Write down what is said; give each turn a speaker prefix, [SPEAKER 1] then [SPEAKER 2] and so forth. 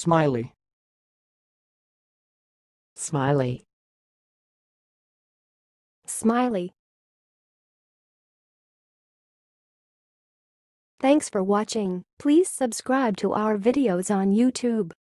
[SPEAKER 1] Smiley.
[SPEAKER 2] Smiley.
[SPEAKER 3] Smiley. Thanks for watching. Please subscribe to our videos on YouTube.